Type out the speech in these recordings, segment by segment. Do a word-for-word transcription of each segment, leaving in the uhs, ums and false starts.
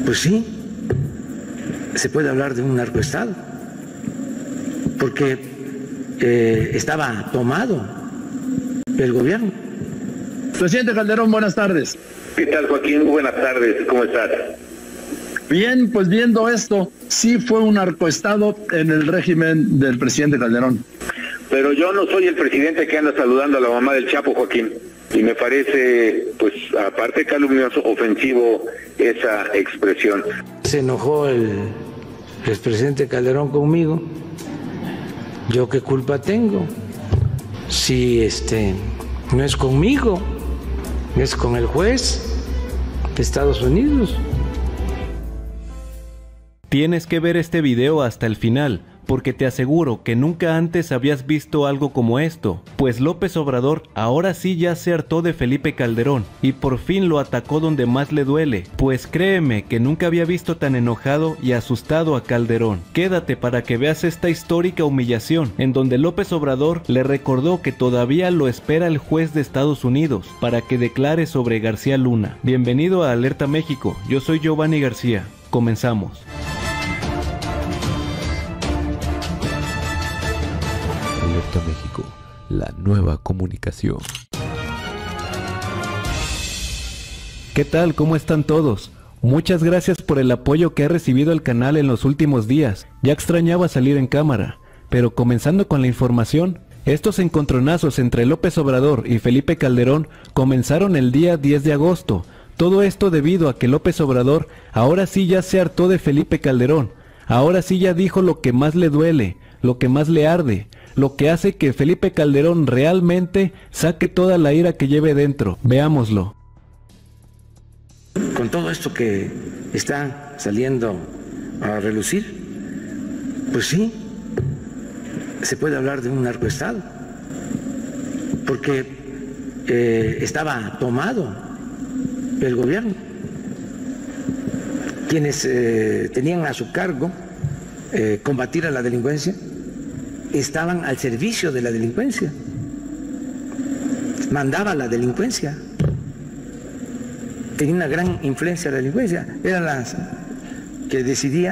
pues sí, se puede hablar de un narcoestado, porque eh, estaba tomado el gobierno. Presidente Calderón, buenas tardes. ¿Qué tal, Joaquín? Buenas tardes, ¿cómo estás? Bien, pues viendo esto, sí fue un narcoestado en el régimen del presidente Calderón. Pero yo no soy el presidente que anda saludando a la mamá del Chapo, Joaquín. Y me parece, pues, aparte calumnioso, ofensivo esa expresión. Se enojó el expresidente Calderón conmigo. ¿Yo qué culpa tengo? Si este no es conmigo, es con el juez de Estados Unidos. Tienes que ver este video hasta el final, porque te aseguro que nunca antes habías visto algo como esto, pues López Obrador ahora sí ya se hartó de Felipe Calderón y por fin lo atacó donde más le duele, pues créeme que nunca había visto tan enojado y asustado a Calderón. Quédate para que veas esta histórica humillación, en donde López Obrador le recordó que todavía lo espera el juez de Estados Unidos para que declare sobre García Luna. Bienvenido a Alerta México, yo soy Giovanni García, comenzamos. Alerta México, la nueva comunicación. ¿Qué tal? ¿Cómo están todos? Muchas gracias por el apoyo que ha recibido el canal en los últimos días. Ya extrañaba salir en cámara, pero comenzando con la información, estos encontronazos entre López Obrador y Felipe Calderón comenzaron el día diez de agosto. Todo esto debido a que López Obrador ahora sí ya se hartó de Felipe Calderón. Ahora sí ya dijo lo que más le duele, lo que más le arde, lo que hace que Felipe Calderón realmente saque toda la ira que lleve dentro. Veámoslo. Con todo esto que está saliendo a relucir, pues sí, se puede hablar de un narcoestado, porque eh, estaba tomado el gobierno. Quienes eh, tenían a su cargo eh, combatir a la delincuencia estaban al servicio de la delincuencia, mandaba la delincuencia, tenía una gran influencia la delincuencia, eran las que decidía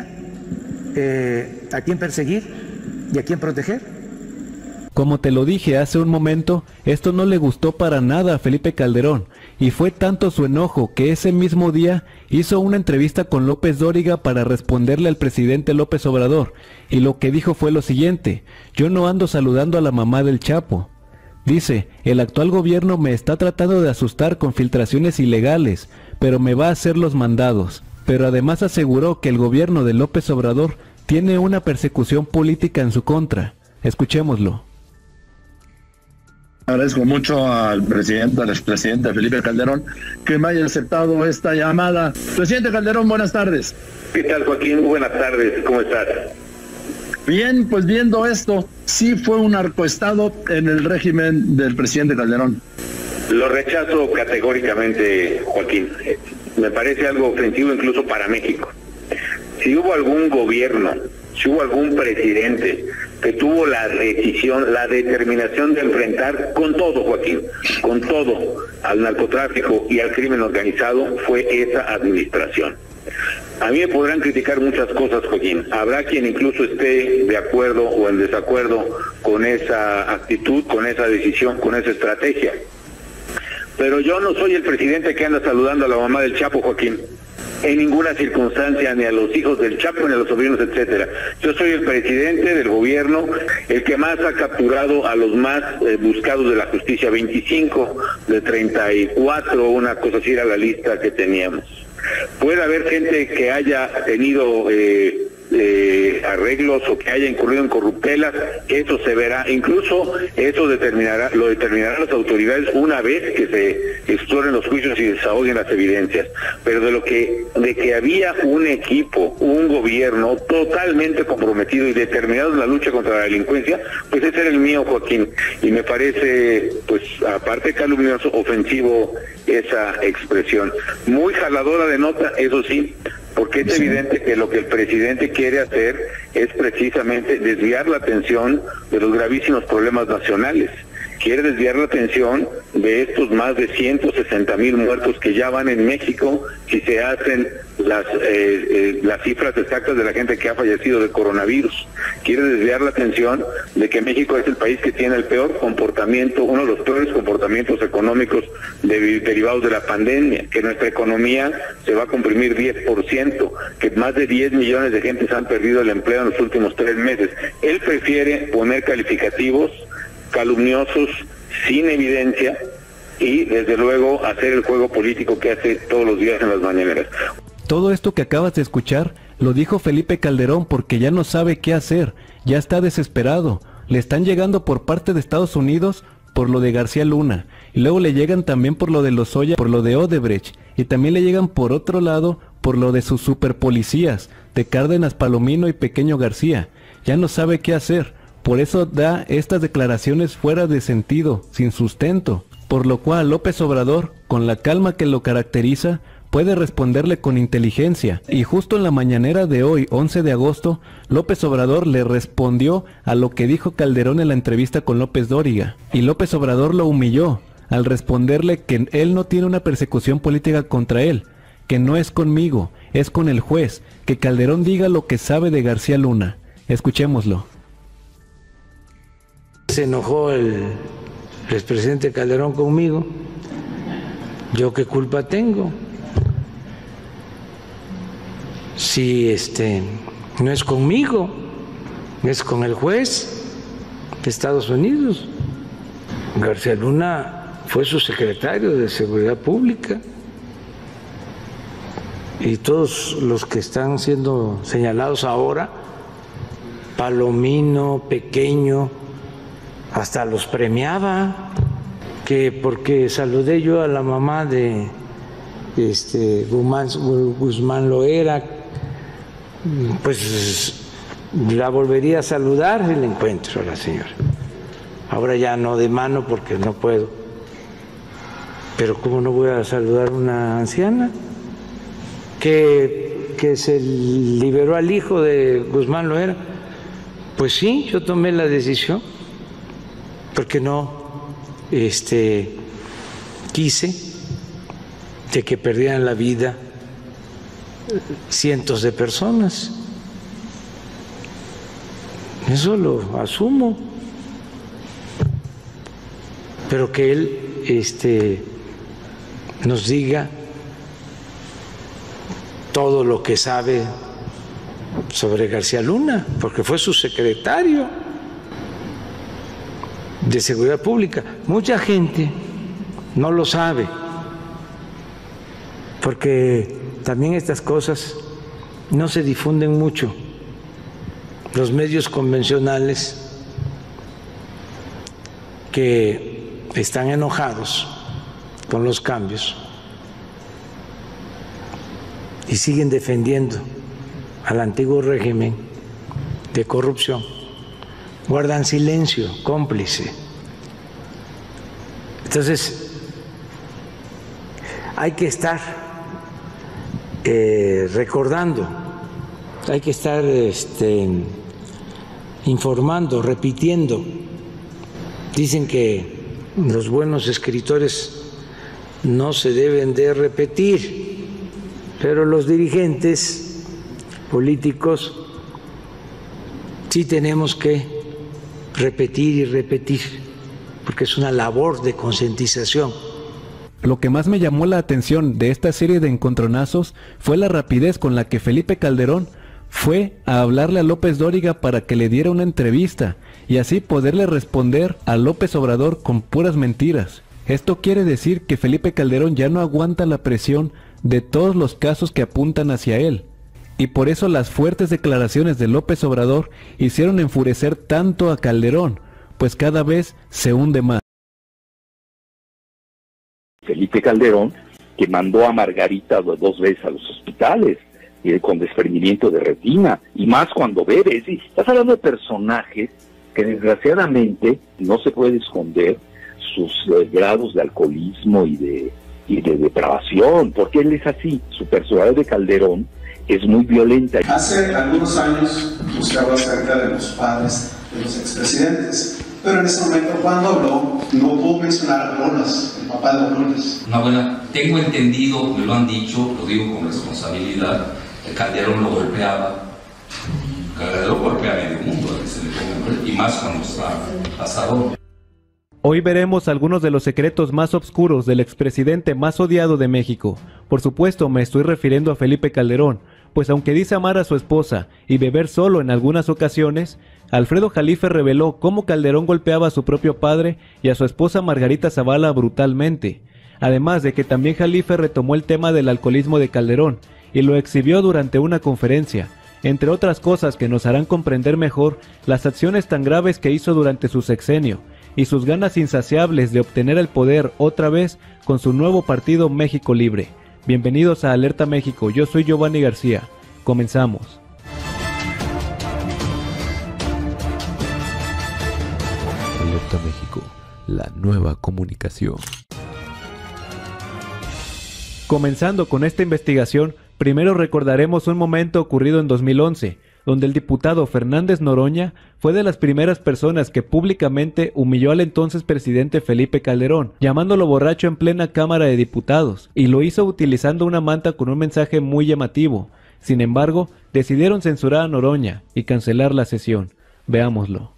eh, a quién perseguir y a quién proteger. Como te lo dije hace un momento, esto no le gustó para nada a Felipe Calderón, y fue tanto su enojo que ese mismo día hizo una entrevista con López Dóriga para responderle al presidente López Obrador, y lo que dijo fue lo siguiente: yo no ando saludando a la mamá del Chapo. Dice, el actual gobierno me está tratando de asustar con filtraciones ilegales, pero me va a hacer los mandados. Pero además aseguró que el gobierno de López Obrador tiene una persecución política en su contra. Escuchémoslo. Agradezco mucho al presidente, al expresidente Felipe Calderón, que me haya aceptado esta llamada. Presidente Calderón, buenas tardes. ¿Qué tal, Joaquín? Buenas tardes, ¿cómo estás? Bien, pues viendo esto, sí fue un narcoestado en el régimen del presidente Calderón. Lo rechazo categóricamente, Joaquín. Me parece algo ofensivo incluso para México. Si hubo algún gobierno, si hubo algún presidente que tuvo la decisión, la determinación de enfrentar con todo, Joaquín, con todo al narcotráfico y al crimen organizado, fue esa administración. A mí me podrán criticar muchas cosas, Joaquín. Habrá quien incluso esté de acuerdo o en desacuerdo con esa actitud, con esa decisión, con esa estrategia. Pero yo no soy el presidente que anda saludando a la mamá del Chapo, Joaquín. En ninguna circunstancia, ni a los hijos del Chapo, ni a los sobrinos, etcétera. Yo soy el presidente del gobierno, el que más ha capturado a los más eh, buscados de la justicia, veinticinco de treinta y cuatro, una cosa así era la lista que teníamos. Puede haber gente que haya tenido eh, eh, arreglos o que haya incurrido en corruptelas, eso se verá, incluso eso determinará, lo determinarán las autoridades una vez que se exploren los juicios y desahoguen las evidencias. Pero de lo que, de que había un equipo, un gobierno totalmente comprometido y determinado en la lucha contra la delincuencia, pues ese era el mío, Joaquín, y me parece, pues aparte calumnioso, ofensivo esa expresión. Muy jaladora de nota, eso sí, porque es evidente que lo que el presidente quiere hacer es precisamente desviar la atención de los gravísimos problemas nacionales. quiere desviar la atención de estos más de ciento sesenta mil muertos que ya van en México si se hacen las eh, eh, las cifras exactas de la gente que ha fallecido de coronavirus. Quiere desviar la atención de que México es el país que tiene el peor comportamiento, uno de los peores comportamientos económicos de, derivados de la pandemia, que nuestra economía se va a comprimir diez por ciento, que más de diez millones de gentes han perdido el empleo en los últimos tres meses. Él prefiere poner calificativos calumniosos, sin evidencia, y desde luego hacer el juego político que hace todos los días en las mañaneras. Todo esto que acabas de escuchar lo dijo Felipe Calderón porque ya no sabe qué hacer, ya está desesperado. Le están llegando por parte de Estados Unidos por lo de García Luna, y luego le llegan también por lo de Lozoya, por lo de Odebrecht, y también le llegan por otro lado por lo de sus superpolicías, de Cárdenas, Palomino y Pequeño García. Ya no sabe qué hacer, por eso da estas declaraciones fuera de sentido, sin sustento, por lo cual López Obrador, con la calma que lo caracteriza, puede responderle con inteligencia, y justo en la mañanera de hoy, once de agosto, López Obrador le respondió a lo que dijo Calderón en la entrevista con López Dóriga, y López Obrador lo humilló al responderle que él no tiene una persecución política contra él, que no es conmigo, es con el juez, que Calderón diga lo que sabe de García Luna. Escuchémoslo. Se enojó el expresidente Calderón conmigo. ¿Yo qué culpa tengo? Si este no es conmigo, es con el juez de Estados Unidos. García Luna fue su secretario de Seguridad Pública, y todos los que están siendo señalados ahora, Palomino, Pequeño, hasta los premiaba, que porque saludé yo a la mamá de este Guzmán, Guzmán Loera, pues la volvería a saludar si la encuentro a la señora. Ahora ya no de mano porque no puedo, pero ¿cómo no voy a saludar a una anciana que, que se liberó al hijo de Guzmán Loera? Pues sí, yo tomé la decisión porque no este, quise de que perdieran la vida cientos de personas. Eso lo asumo, pero que él este, nos diga todo lo que sabe sobre García Luna, porque fue su secretario de Seguridad Pública. Mucha gente no lo sabe, porque también estas cosas no se difunden mucho. Los medios convencionales que están enojados con los cambios y siguen defendiendo al antiguo régimen de corrupción, guardan silencio cómplice. Entonces, hay que estar eh, recordando, hay que estar este, informando, repitiendo. Dicen que los buenos escritores no se deben de repetir, pero los dirigentes políticos sí tenemos que repetir y repetir, porque es una labor de concientización. Lo que más me llamó la atención de esta serie de encontronazos fue la rapidez con la que Felipe Calderón fue a hablarle a López Dóriga para que le diera una entrevista y así poderle responder a López Obrador con puras mentiras. Esto quiere decir que Felipe Calderón ya no aguanta la presión de todos los casos que apuntan hacia él. Y por eso las fuertes declaraciones de López Obrador hicieron enfurecer tanto a Calderón, pues cada vez se hunde más. Felipe Calderón, que mandó a Margarita dos veces a los hospitales, eh, con desprendimiento de retina, y más cuando bebe. Sí, estás hablando de personajes que desgraciadamente no se puede esconder sus eh, grados de alcoholismo y de, y de depravación, porque él es así. Su personalidad de Calderón es muy violenta. Hace algunos años buscaba acerca de los padres de los expresidentes, Pero en ese momento, cuando habló, no pudo mencionar a Rolas, el papá de Rolas. Una buena, tengo entendido, me lo han dicho, lo digo con responsabilidad, que Calderón lo golpeaba. Calderón golpea a medio mundo, a que se le ponga, y más cuando está pasado. Hoy veremos algunos de los secretos más oscuros del expresidente más odiado de México. Por supuesto, me estoy refiriendo a Felipe Calderón, pues aunque dice amar a su esposa y beber solo en algunas ocasiones, Alfredo Jalife reveló cómo Calderón golpeaba a su propio padre y a su esposa Margarita Zavala brutalmente. Además de que también Jalife retomó el tema del alcoholismo de Calderón y lo exhibió durante una conferencia, entre otras cosas que nos harán comprender mejor las acciones tan graves que hizo durante su sexenio y sus ganas insaciables de obtener el poder otra vez con su nuevo partido México Libre. Bienvenidos a Alerta México, yo soy Giovanni García. Comenzamos. Alerta México, la nueva comunicación. Comenzando con esta investigación, primero recordaremos un momento ocurrido en dos mil once, donde el diputado Fernández Noroña fue de las primeras personas que públicamente humilló al entonces presidente Felipe Calderón, llamándolo borracho en plena Cámara de Diputados, y lo hizo utilizando una manta con un mensaje muy llamativo. Sin embargo, decidieron censurar a Noroña y cancelar la sesión. Veámoslo.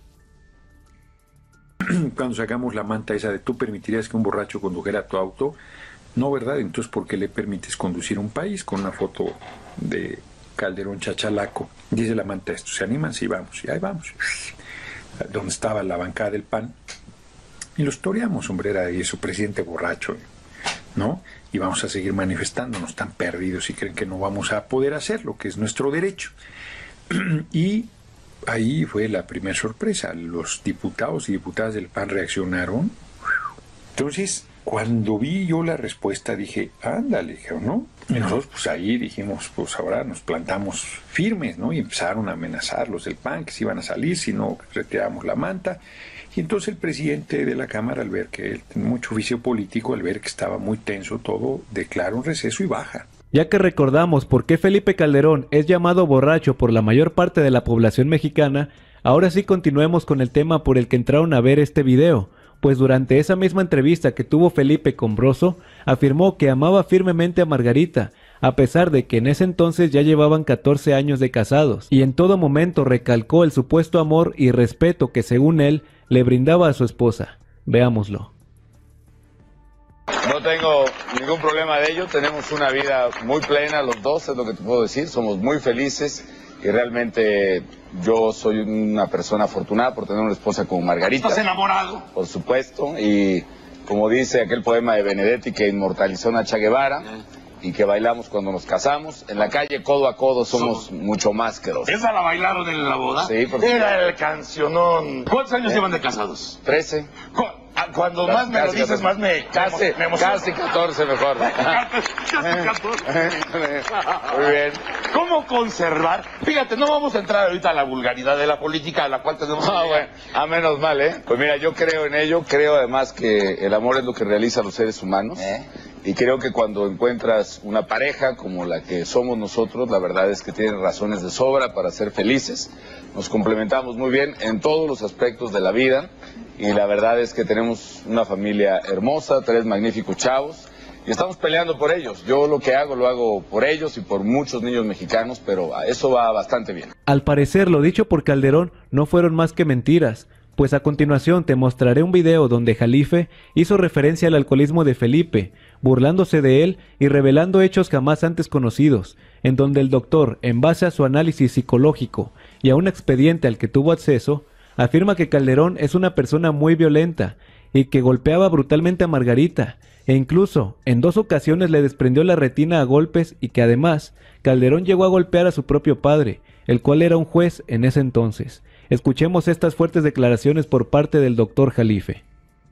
Cuando sacamos la manta esa de tú permitirías que un borracho condujera tu auto, no, ¿verdad? Entonces, ¿por qué le permites conducir un país con una foto de Calderón chachalaco? Dice la manta esto, ¿se animan? Sí, vamos, y ahí vamos. Donde estaba la bancada del P A N. Y los toreamos, hombre, era eso, presidente borracho, ¿no? Y vamos a seguir manifestándonos, tan perdidos y creen que no vamos a poder hacer lo que es nuestro derecho. Y ahí fue la primera sorpresa, los diputados y diputadas del P A N reaccionaron. Entonces, cuando vi yo la respuesta dije, ándale, ¿no? Y nosotros pues ahí dijimos, pues ahora nos plantamos firmes, ¿no? Y empezaron a amenazar los del P A N que se iban a salir si no retirábamos la manta. Y entonces el presidente de la Cámara, al ver que él tenía mucho oficio político, al ver que estaba muy tenso todo, declara un receso y baja. Ya que recordamos por qué Felipe Calderón es llamado borracho por la mayor parte de la población mexicana, ahora sí continuemos con el tema por el que entraron a ver este video. Pues durante esa misma entrevista que tuvo Felipe con Broso, afirmó que amaba firmemente a Margarita, a pesar de que en ese entonces ya llevaban catorce años de casados, y en todo momento recalcó el supuesto amor y respeto que según él le brindaba a su esposa. Veámoslo. No tengo ningún problema de ello, tenemos una vida muy plena los dos, es lo que te puedo decir, somos muy felices. Y realmente yo soy una persona afortunada por tener una esposa como Margarita. ¿Estás enamorado? Por supuesto, y como dice aquel poema de Benedetti que inmortalizó a Che Guevara, ¿Eh? y que bailamos cuando nos casamos, en la calle codo a codo somos, somos mucho más que dos. ¿Esa la bailaron en la boda? Sí, porque... Era el cancionón. ¿Cuántos años ¿Eh? llevan de casados? Trece. ¿Cu Cuando casi, más me lo dices, más me... Casi, me casi catorce mejor. Casi catorce. Muy bien. ¿Cómo conservar? Fíjate, no vamos a entrar ahorita a la vulgaridad de la política, a la cual tenemos que ah, bueno, a menos mal, ¿eh? Pues mira, yo creo en ello, creo además que el amor es lo que realiza a los seres humanos. ¿Eh? Y creo que cuando encuentras una pareja como la que somos nosotros, la verdad es que tienen razones de sobra para ser felices. Nos complementamos muy bien en todos los aspectos de la vida. Y la verdad es que tenemos una familia hermosa, tres magníficos chavos, y estamos peleando por ellos. Yo lo que hago, lo hago por ellos y por muchos niños mexicanos, pero eso va bastante bien. Al parecer, lo dicho por Calderón no fueron más que mentiras, pues a continuación te mostraré un video donde Jalife hizo referencia al alcoholismo de Felipe, burlándose de él y revelando hechos jamás antes conocidos, en donde el doctor, en base a su análisis psicológico y a un expediente al que tuvo acceso, afirma que Calderón es una persona muy violenta y que golpeaba brutalmente a Margarita, e incluso en dos ocasiones le desprendió la retina a golpes y que además Calderón llegó a golpear a su propio padre, el cual era un juez en ese entonces. Escuchemos estas fuertes declaraciones por parte del doctor Jalife.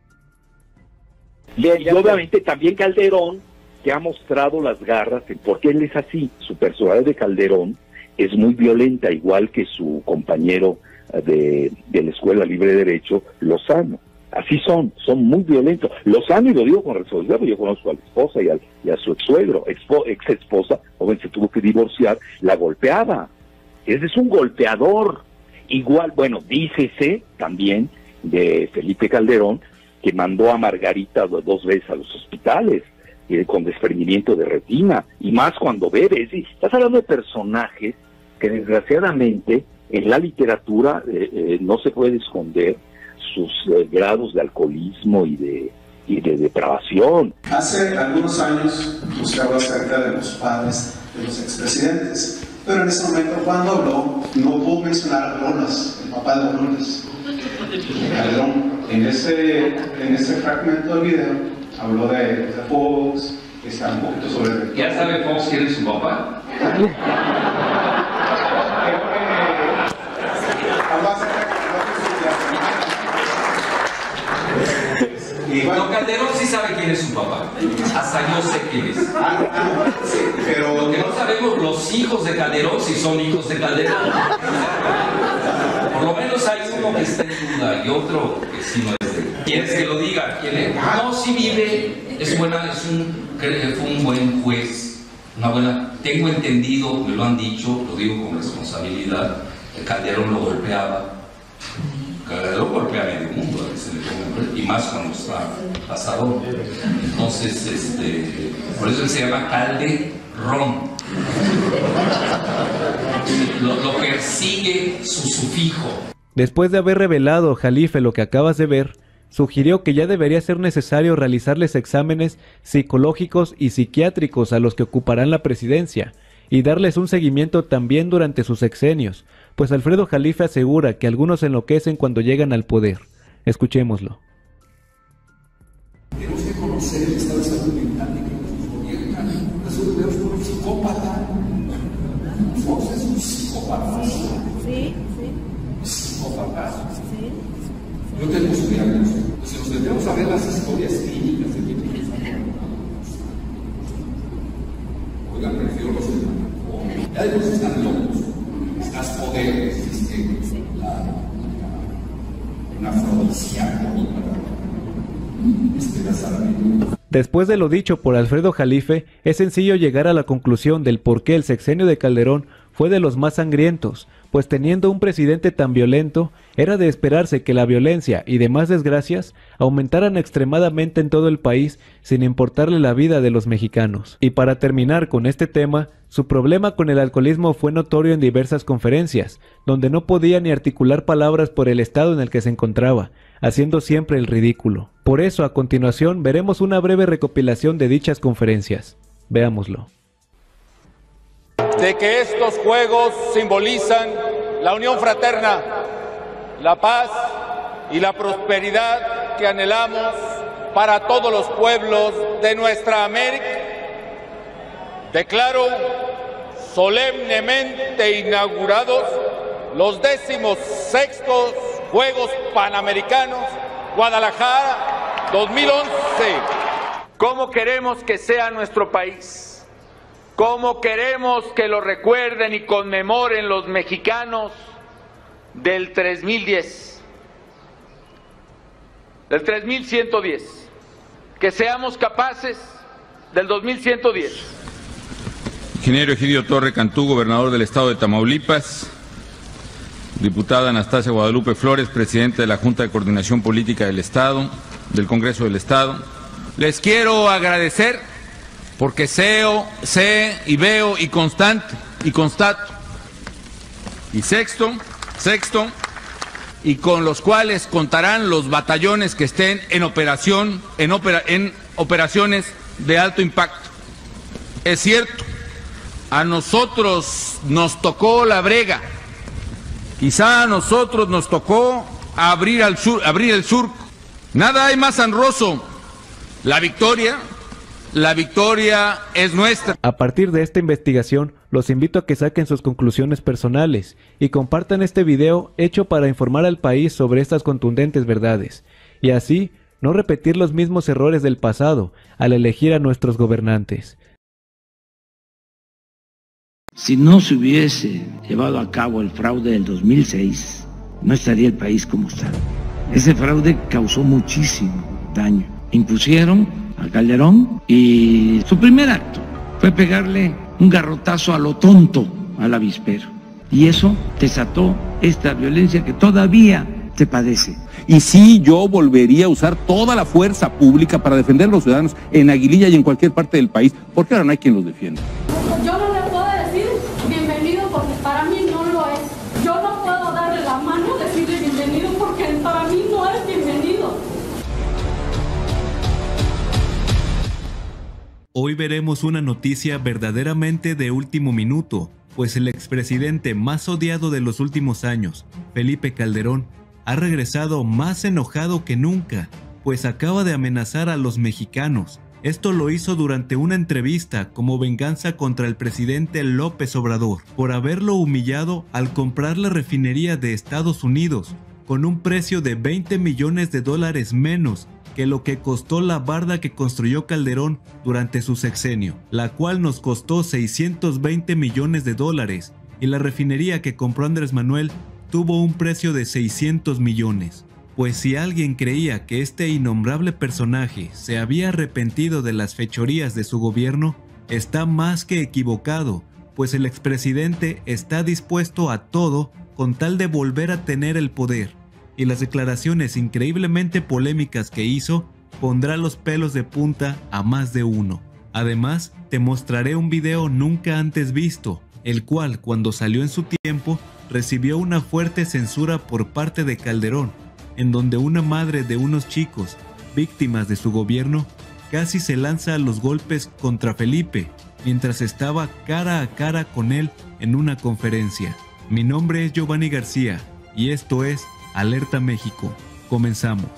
Y, y obviamente también Calderón, que ha mostrado las garras, porque él es así, su personalidad de Calderón es muy violenta, igual que su compañero de, de la Escuela Libre de Derecho, Lozano. Así son, son muy violentos. Lozano, y lo digo con responsabilidad, yo conozco a la esposa y, al, y a su ex suegro, ex esposa, joven, se tuvo que divorciar, la golpeaba. Ese es un golpeador. Igual, bueno, dícese también de Felipe Calderón, que mandó a Margarita dos veces a los hospitales eh, con desprendimiento de retina, y más cuando bebe. Es decir, estás hablando de personajes que desgraciadamente en la literatura eh, eh, no se puede esconder sus eh, grados de alcoholismo y de, y de depravación. Hace algunos años usted habló acerca de los padres de los expresidentes, pero en ese momento cuando habló no pudo mencionar a Lolas, el papá de Lolas, Calderón. En ese, en ese fragmento del video habló de, de Fox, que está un poquito sobre... ¿Ya sabe Fox quién es su papá? Y bueno, Calderón sí sabe quién es su papá. Hasta yo sé quién es. Sí, pero lo que no sabemos los hijos de Calderón si son hijos de Calderón. Por lo menos hay uno que está en duda y otro que sí no es de él. ¿Quieres que lo diga? ¿Quién es? No, sí vive, es buena, es un, fue un buen juez, una buena. Tengo entendido, me lo han dicho, lo digo con responsabilidad, que Calderón lo golpeaba. Calderón golpea a medio mundo, a veces le pongan, y más cuando está pasado. Entonces, este, por eso él se llama Calderón. Lo, lo persigue su sufijo. Después de haber revelado, Jalife, lo que acabas de ver, sugirió que ya debería ser necesario realizarles exámenes psicológicos y psiquiátricos a los que ocuparán la presidencia, y darles un seguimiento también durante sus sexenios, pues Alfredo Jalife asegura que algunos enloquecen cuando llegan al poder. Escuchémoslo. Tenemos que conocer el estado de salud mental de quienes nos gobiernan. Nosotros vemos como un psicópata. Fox es un psicópata. Sí, sí. Psicópata. Sí. No tenemos que vernos. Si nos tendremos a ver las historias clínicas de quienes nos gobiernan. Oigan, prefiero los demás. Ya de los están locos. Estás poder, existe la, una afrodisíaca. Después de lo dicho por Alfredo Jalife, es sencillo llegar a la conclusión del por qué el sexenio de Calderón fue de los más sangrientos, pues teniendo un presidente tan violento, era de esperarse que la violencia y demás desgracias aumentaran extremadamente en todo el país sin importarle la vida de los mexicanos. Y para terminar con este tema, su problema con el alcoholismo fue notorio en diversas conferencias, donde no podía ni articular palabras por el estado en el que se encontraba, haciendo siempre el ridículo. Por eso, a continuación, veremos una breve recopilación de dichas conferencias. Veámoslo. De que estos juegos simbolizan la unión fraterna, la paz y la prosperidad que anhelamos para todos los pueblos de nuestra América. Declaro solemnemente inaugurados los décimos sextos Juegos Panamericanos Guadalajara dos mil once. ¿Cómo queremos que sea nuestro país? ¿Cómo queremos que lo recuerden y conmemoren los mexicanos del tres mil diez? Del tres mil ciento diez. Que seamos capaces del dos mil ciento diez. Ingeniero Egidio Torre Cantú, gobernador del estado de Tamaulipas. Diputada Anastasia Guadalupe Flores, presidenta de la Junta de Coordinación Política del Estado, del Congreso del Estado. Les quiero agradecer porque sé, sé y veo y constante y constato. Y sexto, sexto, y con los cuales contarán los batallones que estén en operación, en, opera, en operaciones de alto impacto. Es cierto, a nosotros nos tocó la brega. Quizá a nosotros nos tocó abrir, al sur, abrir el surco. Nada hay más honroso. La victoria, la victoria es nuestra. A partir de esta investigación, los invito a que saquen sus conclusiones personales y compartan este video hecho para informar al país sobre estas contundentes verdades, y así no repetir los mismos errores del pasado al elegir a nuestros gobernantes. Si no se hubiese llevado a cabo el fraude del dos mil seis, no estaría el país como está. Ese fraude causó muchísimo daño. Impusieron a Calderón y su primer acto fue pegarle un garrotazo a lo tonto al avispero. Y eso desató esta violencia que todavía se padece. Y sí, yo volvería a usar toda la fuerza pública para defender a los ciudadanos en Aguililla y en cualquier parte del país, porque ahora no hay quien los defienda. Yo no le puedo decir bienvenido porque para mí no lo es. Yo no puedo darle la mano, decirle bienvenido porque para mí no es bienvenido. Hoy veremos una noticia verdaderamente de último minuto, pues el expresidente más odiado de los últimos años, Felipe Calderón, ha regresado más enojado que nunca, pues acaba de amenazar a los mexicanos. Esto lo hizo durante una entrevista como venganza contra el presidente López Obrador, por haberlo humillado al comprar la refinería de Estados Unidos, con un precio de veinte millones de dólares menos que lo que costó la barda que construyó Calderón durante su sexenio, la cual nos costó seiscientos veinte millones de dólares, y la refinería que compró Andrés Manuel tuvo un precio de seiscientos millones. Pues si alguien creía que este innombrable personaje se había arrepentido de las fechorías de su gobierno, está más que equivocado, pues el expresidente está dispuesto a todo con tal de volver a tener el poder, y las declaraciones increíblemente polémicas que hizo pondrá los pelos de punta a más de uno. Además, te mostraré un video nunca antes visto, el cual cuando salió en su tiempo recibió una fuerte censura por parte de Calderón, en donde una madre de unos chicos, víctimas de su gobierno, casi se lanza a los golpes contra Felipe, mientras estaba cara a cara con él en una conferencia. Mi nombre es Giovanni García, y esto es Alerta México. Comenzamos.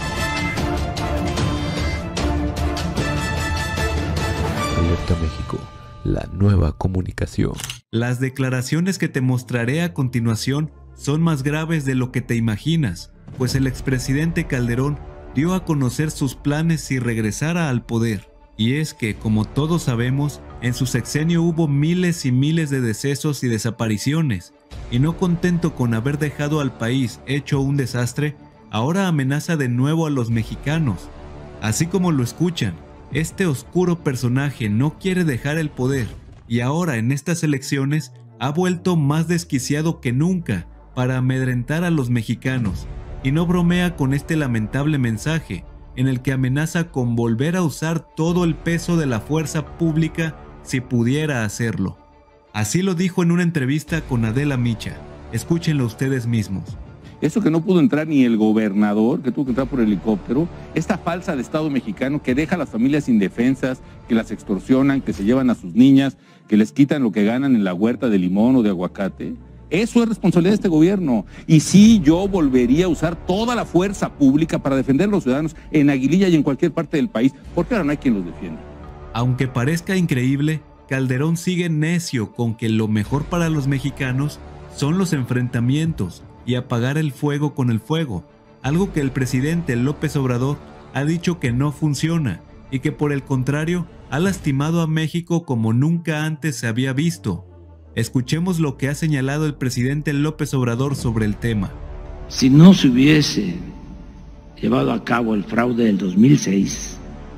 Alerta México, la nueva comunicación. Las declaraciones que te mostraré a continuación son más graves de lo que te imaginas, pues el expresidente Calderón dio a conocer sus planes si regresara al poder. Y es que, como todos sabemos, en su sexenio hubo miles y miles de decesos y desapariciones, y no contento con haber dejado al país hecho un desastre, ahora amenaza de nuevo a los mexicanos. Así como lo escuchan, este oscuro personaje no quiere dejar el poder, y ahora en estas elecciones ha vuelto más desquiciado que nunca para amedrentar a los mexicanos, y no bromea con este lamentable mensaje, en el que amenaza con volver a usar todo el peso de la fuerza pública si pudiera hacerlo. Así lo dijo en una entrevista con Adela Micha. Escúchenlo ustedes mismos. Eso que no pudo entrar ni el gobernador, que tuvo que entrar por helicóptero, esta falsa de Estado mexicano que deja a las familias indefensas, que las extorsionan, que se llevan a sus niñas, que les quitan lo que ganan en la huerta de limón o de aguacate. Eso es responsabilidad de este gobierno. Y sí, yo volvería a usar toda la fuerza pública para defender a los ciudadanos en Aguililla y en cualquier parte del país, porque ahora no hay quien los defienda. Aunque parezca increíble, Calderón sigue necio con que lo mejor para los mexicanos son los enfrentamientos y apagar el fuego con el fuego, algo que el presidente López Obrador ha dicho que no funciona y que por el contrario ha lastimado a México como nunca antes se había visto. Escuchemos lo que ha señalado el presidente López Obrador sobre el tema. Si no se hubiese llevado a cabo el fraude del dos mil seis,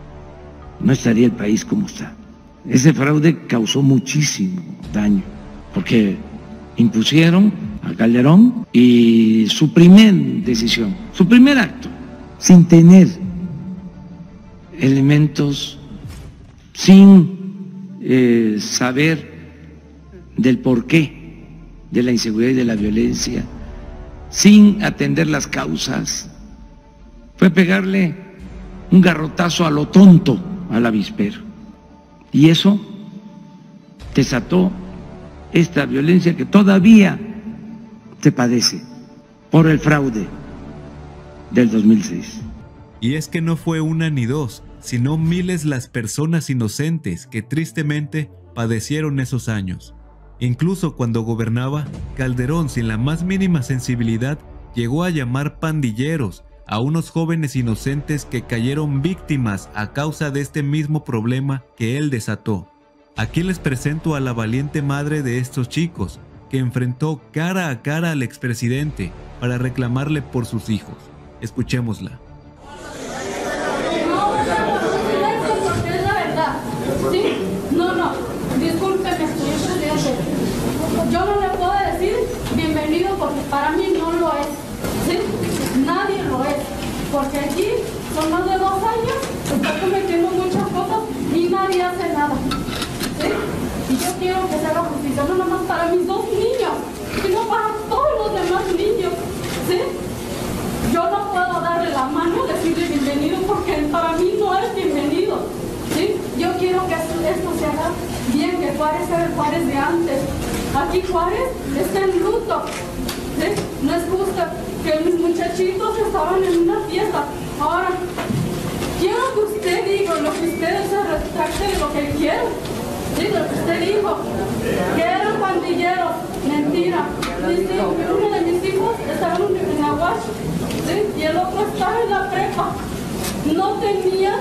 no estaría el país como está. Ese fraude causó muchísimo daño, porque impusieron a Calderón y su primer decisión, su primer acto, sin tener elementos, sin eh, saber del porqué de la inseguridad y de la violencia, sin atender las causas, fue pegarle un garrotazo a lo tonto al avispero. Y eso desató esta violencia que todavía se padece por el fraude del dos mil seis. Y es que no fue una ni dos, sino miles las personas inocentes que tristemente padecieron esos años. Incluso cuando gobernaba, Calderón, sin la más mínima sensibilidad, llegó a llamar pandilleros a unos jóvenes inocentes que cayeron víctimas a causa de este mismo problema que él desató. Aquí les presento a la valiente madre de estos chicos, que enfrentó cara a cara al expresidente para reclamarle por sus hijos. Escuchémosla. Porque es la verdad. ¿Sí? No, no. Discúlpeme, señor presidente. Yo no le puedo decir bienvenido porque para mí no lo es. ¿Sí? nadie lo es, porque aquí son más de dos años, se están cometiendo muchas cosas y nadie hace nada, ¿sí? Y yo quiero que se haga justicia, no nada más para mis dos niños, sino para todos los demás niños, ¿sí? Yo no puedo darle la mano, decirle bienvenido, porque para mí no es bienvenido, ¿sí? Yo quiero que esto se haga bien, que Juárez sea el Juárez de antes. Aquí Juárez está en luto, ¿sí? No es justo que mis muchachitos estaban en una fiesta. Ahora, quiero que usted diga lo que usted se retracte de lo que quiere, ¿sí? Lo que usted dijo, que eran pandilleros. Mentira. Dice, uno de mis hijos estaba en Aguas, ¿sí? Y el otro estaba en la prepa. No tenían,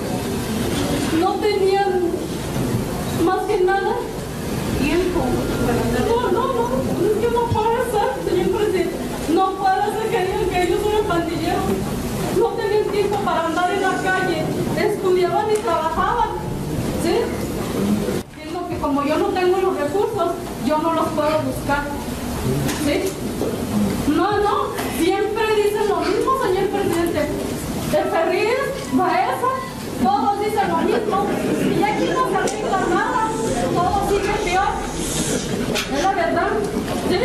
no tenían más que nada tiempo. No, no, no, es que no puede ser, señor presidente. No puede ser que digan que ellos eran pandilleros. No tenían tiempo para andar en la calle. Estudiaban y trabajaban, ¿sí? Siendo que como yo no tengo los recursos, yo no los puedo buscar, ¿sí? No, no, siempre dicen lo mismo, señor presidente. De Ferriz, Baeza, todos dicen lo mismo. Y aquí no se arregla nada, todo sigue peor. Es la verdad, ¿sí?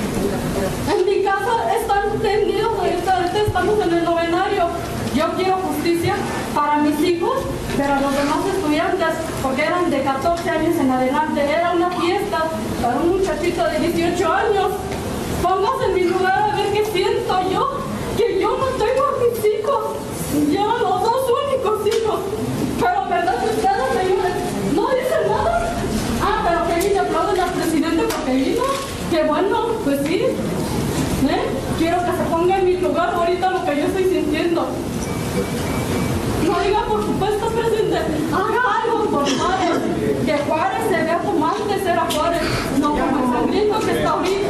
En mi casa están tendidos, ahorita, ahorita estamos en el novenario. Yo quiero justicia para mis hijos, pero los demás estudiantes, porque eran de catorce años en adelante, era una fiesta para un muchachito de dieciocho años. Póngase en mi lugar a ver qué siento yo, que yo no tengo a mis hijos, yo los dos únicos hijos. Pero verdad que ustedes, señores, no dicen nada. Ah, pero que vine aplauden al presidente porque vino, que bueno, pues sí. ¿Eh? Quiero que se ponga en mi lugar ahorita lo que yo estoy sintiendo. No diga por supuesto, presidente, haga algo por Juárez, que Juárez se vea como antes era Juárez, no como el sangriento que está ahorita.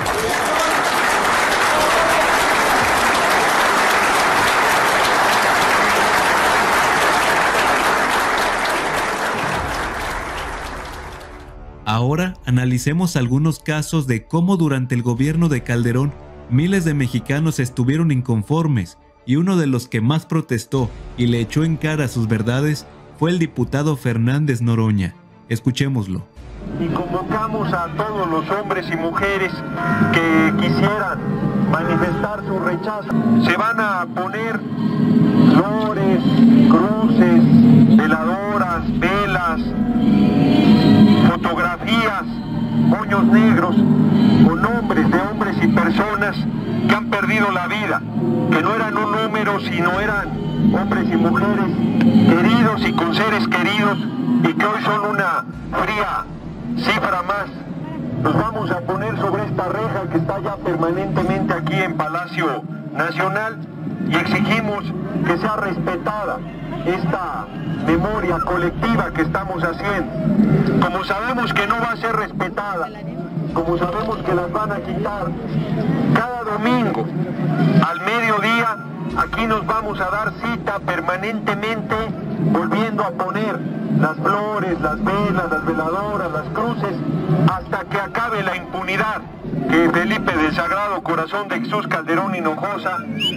Ahora analicemos algunos casos de cómo durante el gobierno de Calderón miles de mexicanos estuvieron inconformes, y uno de los que más protestó y le echó en cara sus verdades fue el diputado Fernández Noroña. Escuchémoslo. Y convocamos a todos los hombres y mujeres que quisieran manifestar su rechazo. Se van a poner flores, cruces, veladoras, velas, fotografías, moños negros, con nombres de hombres y personas que han perdido la vida, que no eran un número, sino eran hombres y mujeres queridos y con seres queridos, y que hoy son una fría cifra más. Nos vamos a poner sobre esta reja que está ya permanentemente aquí en Palacio Nacional y exigimos que sea respetada esta memoria colectiva que estamos haciendo. Como sabemos que no va a ser respetada, como sabemos que las van a quitar, cada domingo al mediodía aquí nos vamos a dar cita permanentemente, volviendo a poner las flores, las velas, las veladoras, las cruces, hasta que acabe la impunidad que Felipe del Sagrado Corazón de Jesús Calderón Hinojosa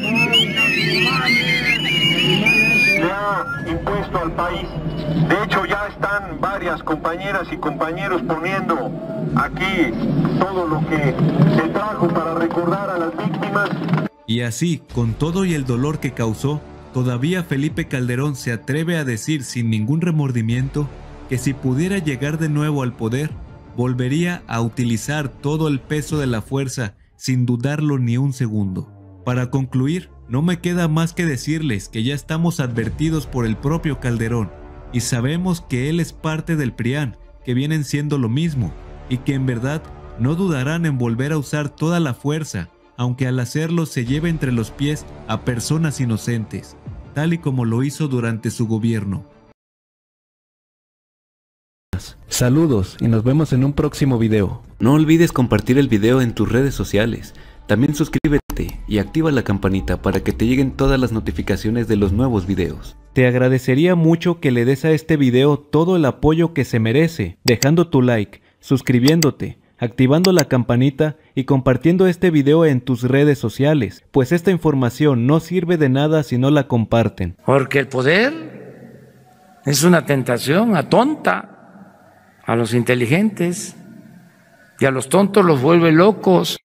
le ha impuesto al país. De hecho, ya están varias compañeras y compañeros poniendo aquí todo lo que se trajo para recordar a las víctimas. Y así, con todo y el dolor que causó, todavía Felipe Calderón se atreve a decir sin ningún remordimiento que si pudiera llegar de nuevo al poder, volvería a utilizar todo el peso de la fuerza sin dudarlo ni un segundo. Para concluir, no me queda más que decirles que ya estamos advertidos por el propio Calderón y sabemos que él es parte del PRIAN, que vienen siendo lo mismo, y que en verdad no dudarán en volver a usar toda la fuerza, aunque al hacerlo se lleve entre los pies a personas inocentes, tal y como lo hizo durante su gobierno. Saludos y nos vemos en un próximo video. No olvides compartir el video en tus redes sociales. También suscríbete y activa la campanita para que te lleguen todas las notificaciones de los nuevos videos. Te agradecería mucho que le des a este video todo el apoyo que se merece, dejando tu like, suscribiéndote, activando la campanita y compartiendo este video en tus redes sociales, pues esta información no sirve de nada si no la comparten. Porque el poder es una tentación, atonta a los inteligentes y a los tontos los vuelve locos.